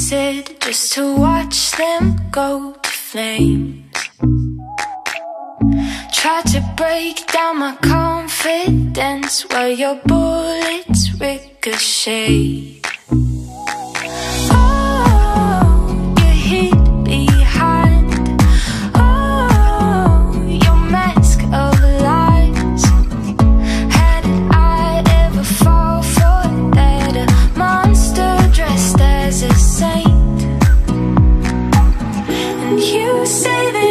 acid just to watch them go to flames. Tried to break down my confidence while your bullets ricochet. Oh, you hid behind, oh, your mask of lies. How did I ever fall for that? A monster dressed as a saint. And you say that